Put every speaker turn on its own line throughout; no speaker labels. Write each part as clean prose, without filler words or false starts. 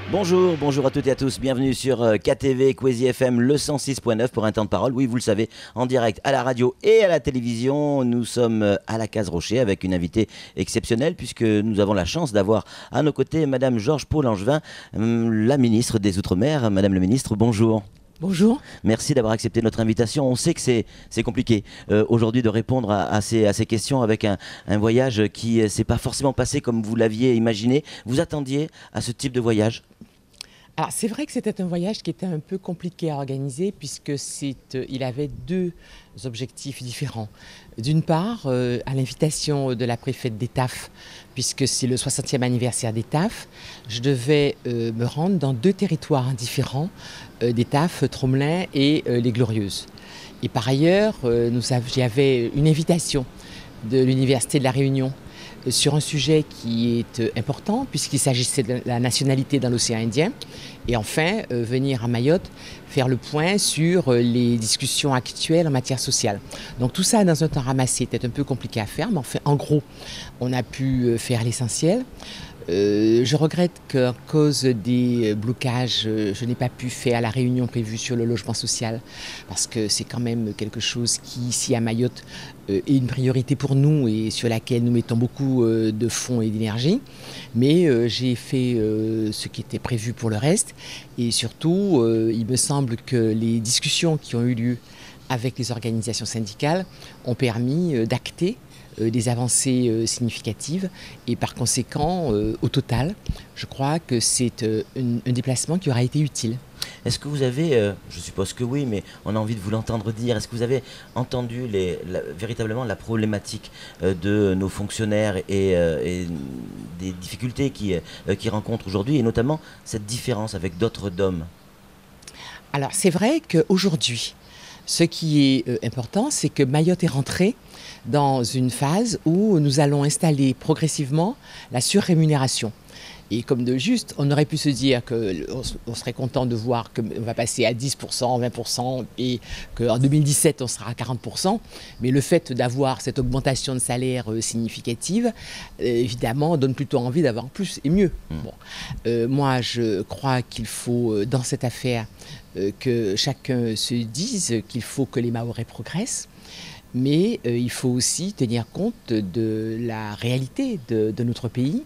Bonjour, bonjour à toutes et à tous, bienvenue sur KTV, Kwezi FM, le 106.9 pour un temps de parole. Oui, vous le savez, en direct à la radio et à la télévision. Nous sommes à la Case Rocher avec une invitée exceptionnelle puisque nous avons la chance d'avoir à nos côtés Madame Georges Paul-Langevin, la ministre des Outre-mer. Madame la ministre, bonjour.
Bonjour.
Merci d'avoir accepté notre invitation. On sait que c'est compliqué aujourd'hui de répondre à ces questions avec un voyage qui ne s'est pas forcément passé comme vous l'aviez imaginé. Vous attendiez à ce type de voyage ?
Alors c'est vrai que c'était un voyage qui était un peu compliqué à organiser puisque il avait deux objectifs différents. D'une part, à l'invitation de la préfète d'Étaphes, puisque c'est le 60e anniversaire d'Étaphes, je devais me rendre dans deux territoires différents, d'Étaphes, Tromelin et les Glorieuses. Et par ailleurs, j'avais une invitation de l'Université de La Réunion sur un sujet qui est important puisqu'il s'agissait de la nationalité dans l'océan Indien et enfin venir à Mayotte faire le point sur les discussions actuelles en matière sociale. Donc tout ça dans un temps ramassé était un peu compliqué à faire, mais enfin en gros on a pu faire l'essentiel. Je regrette qu'à cause des blocages, je n'ai pas pu faire la réunion prévue sur le logement social parce que c'est quand même quelque chose qui, ici à Mayotte, est une priorité pour nous et sur laquelle nous mettons beaucoup de fonds et d'énergie. Mais j'ai fait ce qui était prévu pour le reste et surtout, il me semble que les discussions qui ont eu lieu avec les organisations syndicales ont permis d'acter des avancées significatives et par conséquent, au total, je crois que c'est un déplacement qui aura été utile.
Est-ce que vous avez, je suppose que oui, mais on a envie de vous l'entendre dire, est-ce que vous avez entendu véritablement la problématique de nos fonctionnaires et des difficultés qu'ils rencontrent aujourd'hui, et notamment cette différence avec d'autres DOM ?
Alors c'est vrai qu'aujourd'hui, ce qui est important, c'est que Mayotte est rentrée dans une phase où nous allons installer progressivement la surrémunération. Et comme de juste, on aurait pu se dire qu'on serait content de voir qu'on va passer à 10%, 20% et qu'en 2017, on sera à 40%. Mais le fait d'avoir cette augmentation de salaire significative, évidemment, donne plutôt envie d'avoir plus et mieux. Bon. Moi, je crois qu'il faut, dans cette affaire, que chacun se dise qu'il faut que les Mahorais progressent. Mais il faut aussi tenir compte de la réalité de notre pays.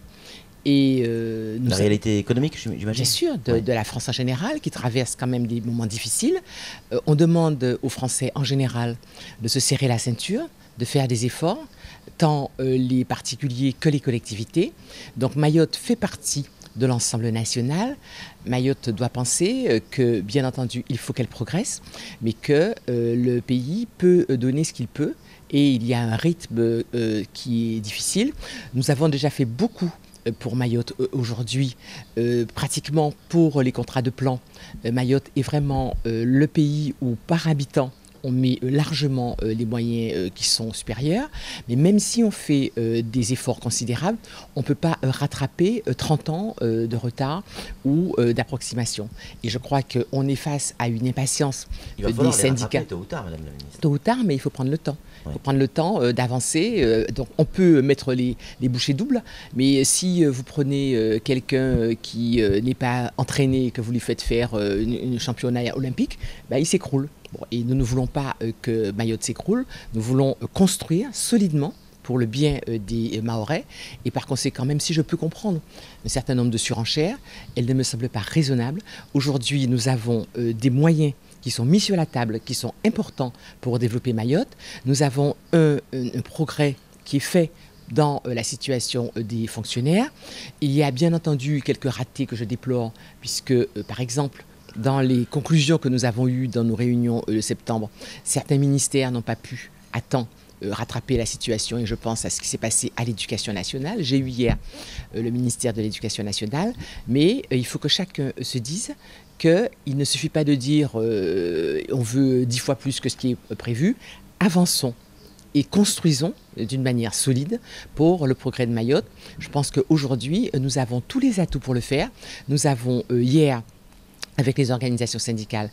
Et
la réalité économique, j'imagine.
Bien sûr, de la France en général, qui traverse quand même des moments difficiles. On demande aux Français en général de se serrer la ceinture, de faire des efforts, tant les particuliers que les collectivités. Donc Mayotte fait partie de l'ensemble national. Mayotte doit penser que, bien entendu, il faut qu'elle progresse, mais que le pays peut donner ce qu'il peut. Et il y a un rythme qui est difficile. Nous avons déjà fait beaucoup pour Mayotte aujourd'hui, pratiquement pour les contrats de plan. Mayotte est vraiment le pays où, par habitant, on met largement les moyens qui sont supérieurs. Mais même si on fait des efforts considérables, on ne peut pas rattraper 30 ans de retard ou d'approximation. Et je crois qu'on est face à une impatience des syndicats.
Tôt ou tard, Madame la ministre.
Tôt ou tard, mais il faut prendre le temps. Il faut prendre le temps d'avancer. Donc on peut mettre les bouchées doubles, mais si vous prenez quelqu'un qui n'est pas entraîné, que vous lui faites faire un championnat olympique, bah, il s'écroule. Bon, et nous ne voulons pas que Mayotte s'écroule, nous voulons construire solidement pour le bien des Mahorais. Et par conséquent, même si je peux comprendre un certain nombre de surenchères, elles ne me semblent pas raisonnables. Aujourd'hui, nous avons des moyens qui sont mis sur la table, qui sont importants pour développer Mayotte. Nous avons un progrès qui est fait dans la situation des fonctionnaires. Il y a bien entendu quelques ratés que je déplore, puisque, par exemple, dans les conclusions que nous avons eues dans nos réunions de septembre, certains ministères n'ont pas pu à temps rattraper la situation et je pense à ce qui s'est passé à l'Éducation nationale. J'ai eu hier le ministère de l'Éducation nationale, mais il faut que chacun se dise qu'il ne suffit pas de dire on veut 10 fois plus que ce qui est prévu. Avançons et construisons d'une manière solide pour le progrès de Mayotte. Je pense qu'aujourd'hui, nous avons tous les atouts pour le faire. Nous avons hier avec les organisations syndicales,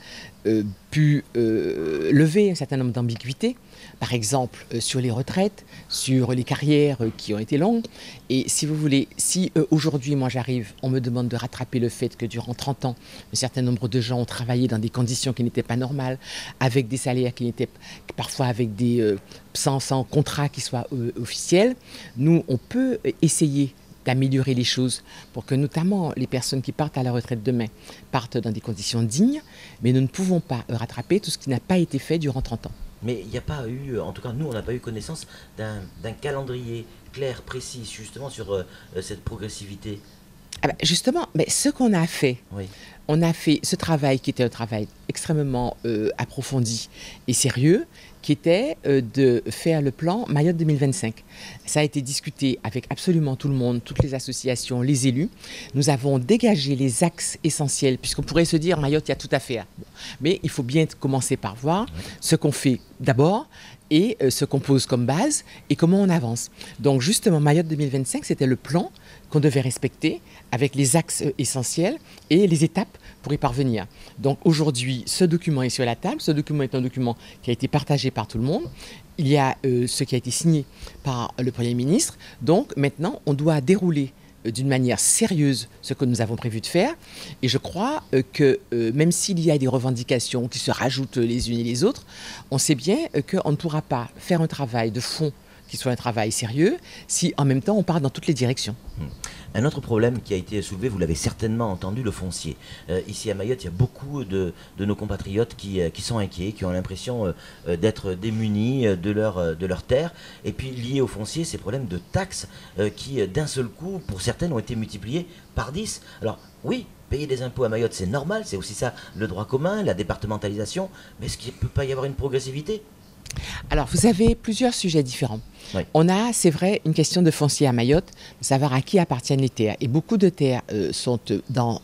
pu lever un certain nombre d'ambiguïtés, par exemple sur les retraites, sur les carrières qui ont été longues. Et si vous voulez, si aujourd'hui, moi j'arrive, on me demande de rattraper le fait que durant 30 ans, un certain nombre de gens ont travaillé dans des conditions qui n'étaient pas normales, avec des salaires qui n'étaient parfois avec des sans contrat qui soit officiel, nous, on peut essayer d'améliorer les choses pour que notamment les personnes qui partent à la retraite demain partent dans des conditions dignes, mais nous ne pouvons pas rattraper tout ce qui n'a pas été fait durant 30 ans.
Mais il n'y a pas eu, en tout cas nous, on n'a pas eu connaissance d'un calendrier clair, précis, justement sur cette progressivité.
Ah ben justement, mais ce qu'on a fait,
Oui.
on a fait ce travail qui était un travail extrêmement approfondi et sérieux, qui était de faire le plan Mayotte 2025. Ça a été discuté avec absolument tout le monde, toutes les associations, les élus. Nous avons dégagé les axes essentiels, puisqu'on pourrait se dire Mayotte, il y a tout à faire. Bon. Mais il faut bien commencer par voir ce qu'on fait d'abord et ce qu'on pose comme base et comment on avance. Donc justement, Mayotte 2025, c'était le plan qu'on devait respecter avec les axes essentiels et les étapes pour y parvenir. Donc aujourd'hui, ce document est sur la table. Ce document est un document qui a été partagé par tout le monde. Il y a ce qui a été signé par le Premier ministre. Donc maintenant, on doit dérouler d'une manière sérieuse ce que nous avons prévu de faire. Et je crois que même s'il y a des revendications qui se rajoutent les unes et les autres, on sait bien qu'on ne pourra pas faire un travail de fond qui soit un travail sérieux si en même temps on part dans toutes les directions.
Un autre problème qui a été soulevé, vous l'avez certainement entendu, le foncier. Ici à Mayotte, il y a beaucoup de nos compatriotes qui sont inquiets, qui ont l'impression d'être démunis de leur terre. Et puis lié au foncier, ces problèmes de taxes qui d'un seul coup, pour certaines, ont été multipliés par 10. Alors oui, payer des impôts à Mayotte, c'est normal, c'est aussi ça le droit commun, la départementalisation, mais est-ce qu'il ne peut pas y avoir une progressivité ?
Alors, vous avez plusieurs sujets différents.
Oui.
On a, c'est vrai, une question de foncier à Mayotte, de savoir à qui appartiennent les terres. Et beaucoup de terres sont dans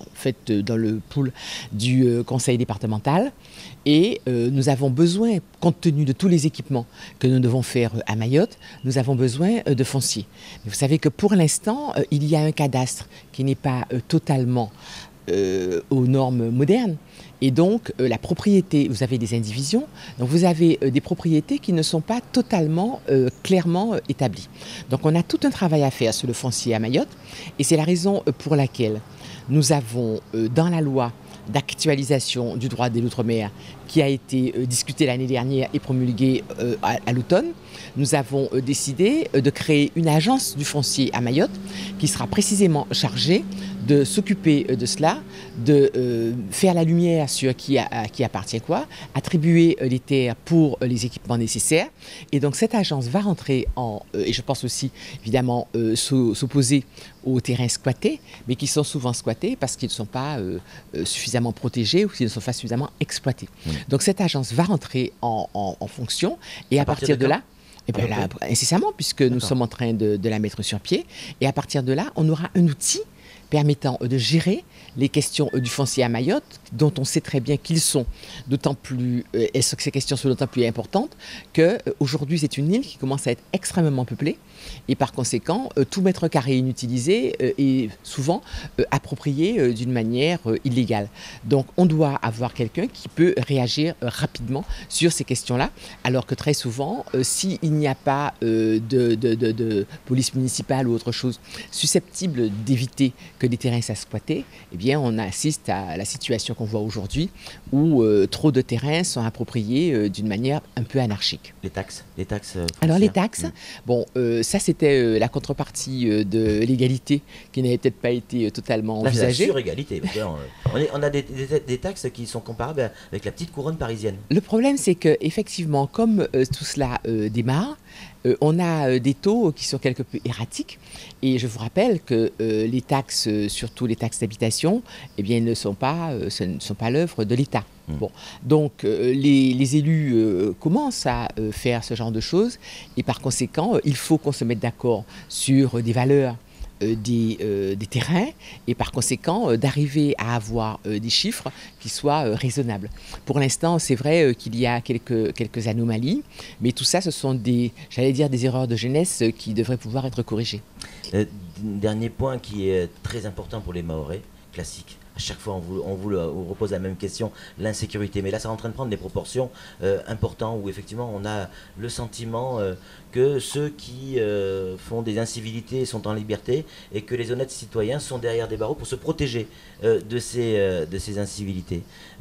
le pool du conseil départemental. Et nous avons besoin, compte tenu de tous les équipements que nous devons faire à Mayotte, nous avons besoin de foncier. Mais vous savez que pour l'instant, il y a un cadastre qui n'est pas totalement aux normes modernes. Et donc, la propriété, vous avez des indivisions, donc vous avez des propriétés qui ne sont pas totalement, clairement établies. Donc, on a tout un travail à faire sur le foncier à Mayotte, et c'est la raison pour laquelle nous avons, dans la loi d'actualisation du droit de l'outre-mer, qui a été discutée l'année dernière et promulguée à l'automne, nous avons décidé de créer une agence du foncier à Mayotte qui sera précisément chargée de s'occuper de cela, de faire la lumière sur qui appartient quoi, attribuer les terres pour les équipements nécessaires. Et donc cette agence va rentrer et je pense aussi évidemment s'opposer aux terrains squattés, mais qui sont souvent squattés parce qu'ils ne sont pas suffisamment protégés ou qu'ils ne sont pas suffisamment exploités. Donc cette agence va rentrer en fonction et à partir de là, et bien là, incessamment, puisque nous sommes en train de la mettre sur pied, et à partir de là, on aura un outil permettant de gérer les questions du foncier à Mayotte, dont on sait très bien qu'ils sont d'autant plus, et que ces questions sont d'autant plus importantes qu'aujourd'hui c'est une île qui commence à être extrêmement peuplée et par conséquent tout mètre carré inutilisé est souvent approprié d'une manière illégale. Donc on doit avoir quelqu'un qui peut réagir rapidement sur ces questions-là, alors que très souvent, s'il n'y a pas de police municipale ou autre chose susceptible d'éviter que des terrains soient squattés, eh bien on assiste à la situation qu'on voit aujourd'hui où trop de terrains sont appropriés d'une manière un peu anarchique.
Les taxes
Alors les taxes, bon, ça c'était la contrepartie de l'égalité qui n'avait peut-être pas été totalement envisagée.
La surégalité. On a des taxes qui sont comparables avec la petite couronne parisienne.
Le problème c'est qu'effectivement, comme tout cela démarre, on a des taux qui sont quelque peu erratiques et je vous rappelle que les taxes, surtout les taxes d'habitation, eh bien, ce ne sont pas l'œuvre de l'État. Bon. Donc les élus commencent à faire ce genre de choses et par conséquent, il faut qu'on se mette d'accord sur des valeurs des terrains et par conséquent d'arriver à avoir des chiffres qui soient raisonnables. Pour l'instant, c'est vrai qu'il y a quelques anomalies, mais tout ça, ce sont des erreurs de jeunesse qui devraient pouvoir être corrigées.
Dernier point qui est très important pour les Mahorais, classique, À chaque fois, on vous repose la même question, l'insécurité. Mais là, ça est en train de prendre des proportions importantes où effectivement, on a le sentiment que ceux qui font des incivilités sont en liberté et que les honnêtes citoyens sont derrière des barreaux pour se protéger de ces incivilités.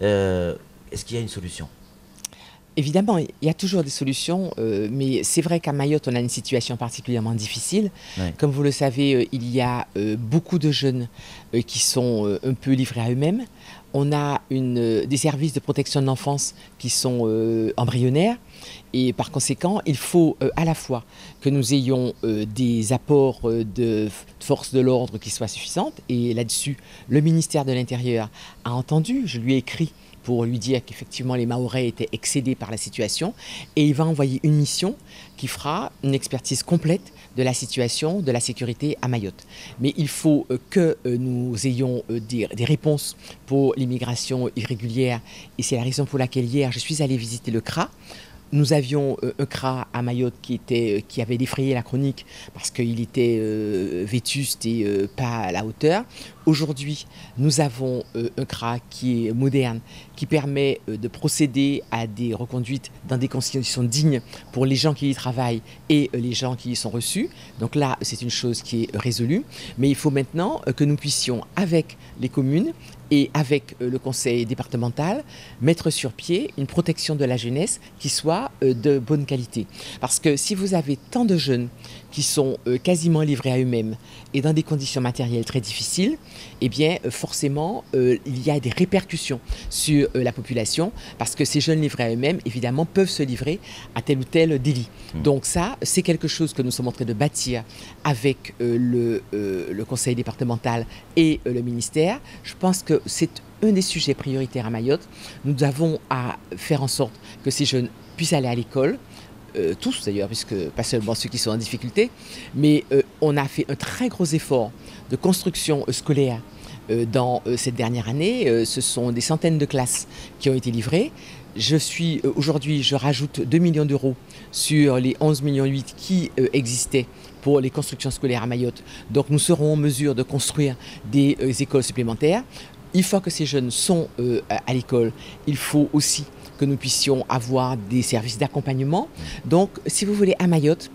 Est-ce qu'il y a une solution ?
Évidemment, il y a toujours des solutions, mais c'est vrai qu'à Mayotte, on a une situation particulièrement difficile.
Ouais.
Comme vous le savez, il y a beaucoup de jeunes qui sont un peu livrés à eux-mêmes. On a des services de protection de l'enfance qui sont embryonnaires. Et par conséquent, il faut à la fois que nous ayons des apports de forces de l'ordre qui soient suffisantes. Et là-dessus, le ministère de l'Intérieur a entendu, je lui ai écrit, pour lui dire qu'effectivement les Mahorais étaient excédés par la situation, et il va envoyer une mission qui fera une expertise complète de la situation de la sécurité à Mayotte. Mais il faut que nous ayons des réponses pour l'immigration irrégulière, et c'est la raison pour laquelle hier je suis allée visiter le CRA. Nous avions un CRA à Mayotte qui avait défrayé la chronique parce qu'il était vétuste et pas à la hauteur. Aujourd'hui, nous avons un CRA qui est moderne, qui permet de procéder à des reconduites dans des conditions dignes pour les gens qui y travaillent et les gens qui y sont reçus. Donc là, c'est une chose qui est résolue. Mais il faut maintenant que nous puissions, avec les communes et avec le conseil départemental, mettre sur pied une protection de la jeunesse qui soit de bonne qualité. Parce que si vous avez tant de jeunes qui sont quasiment livrés à eux-mêmes et dans des conditions matérielles très difficiles, eh bien forcément il y a des répercussions sur la population, parce que ces jeunes livrés à eux-mêmes, évidemment, peuvent se livrer à tel ou tel délit. Donc ça, c'est quelque chose que nous sommes en train de bâtir avec le conseil départemental et le ministère. Je pense que c'est un des sujets prioritaires à Mayotte. Nous avons à faire en sorte que ces jeunes puissent aller à l'école, tous d'ailleurs, puisque pas seulement ceux qui sont en difficulté, mais on a fait un très gros effort de construction scolaire dans cette dernière année. Ce sont des centaines de classes qui ont été livrées. Aujourd'hui, je rajoute 2 millions d'euros sur les 11,8 millions qui existaient pour les constructions scolaires à Mayotte. Donc nous serons en mesure de construire des écoles supplémentaires. Une fois que ces jeunes sont à l'école, il faut aussi que nous puissions avoir des services d'accompagnement. Donc, si vous voulez, à Mayotte,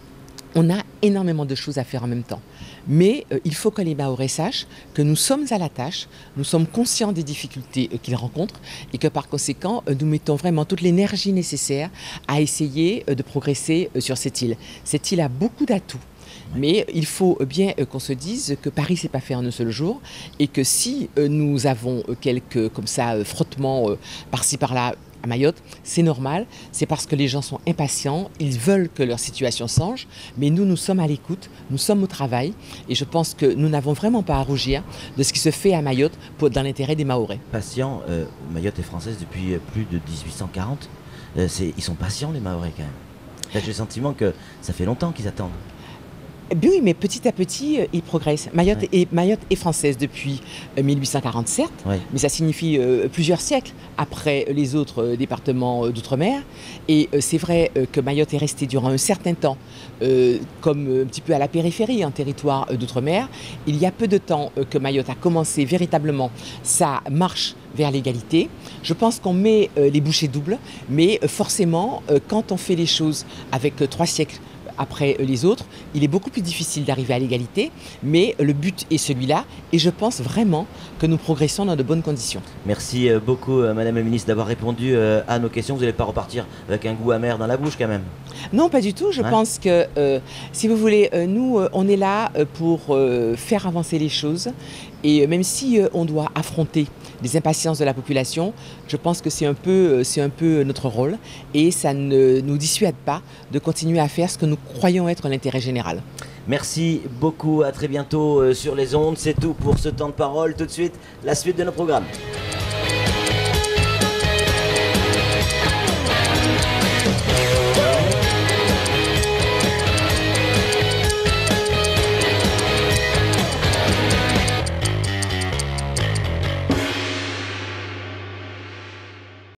on a énormément de choses à faire en même temps. Mais il faut que les Mahorais sachent que nous sommes à la tâche, nous sommes conscients des difficultés qu'ils rencontrent et que par conséquent, nous mettons vraiment toute l'énergie nécessaire à essayer de progresser sur cette île. Cette île a beaucoup d'atouts. Mais il faut bien qu'on se dise que Paris, c'est pas fait en un seul jour, et que si nous avons quelques comme ça frottements par-ci par-là à Mayotte, c'est normal, c'est parce que les gens sont impatients, ils veulent que leur situation change, mais nous sommes à l'écoute, nous sommes au travail, et je pense que nous n'avons vraiment pas à rougir de ce qui se fait à Mayotte dans l'intérêt des Mahorais.
Patients, Mayotte est française depuis plus de 1840. Ils sont patients, les Mahorais, quand même. Là, j'ai le sentiment que ça fait longtemps qu'ils attendent.
Oui, mais petit à petit, ils progressent. Mayotte est française depuis 1840, certes, mais ça signifie plusieurs siècles après les autres départements d'outre-mer. Et c'est vrai que Mayotte est restée durant un certain temps comme un petit peu à la périphérie, en territoire d'outre-mer. Il y a peu de temps que Mayotte a commencé véritablement sa marche vers l'égalité. Je pense qu'on met les bouchées doubles, mais forcément, quand on fait les choses avec 3 siècles après les autres, il est beaucoup plus difficile d'arriver à l'égalité, mais le but est celui-là et je pense vraiment que nous progressons dans de bonnes conditions.
Merci beaucoup Madame la Ministre d'avoir répondu à nos questions. Vous n'allez pas repartir avec un goût amer dans la bouche quand même?
Non, pas du tout. Je pense que, si vous voulez, nous, on est là pour faire avancer les choses. Et même si on doit affronter les impatiences de la population, je pense que c'est un peu notre rôle. Et ça ne nous dissuade pas de continuer à faire ce que nous croyons être l'intérêt général.
Merci beaucoup. À très bientôt sur les ondes. C'est tout pour ce temps de parole. Tout de suite, la suite de nos programmes.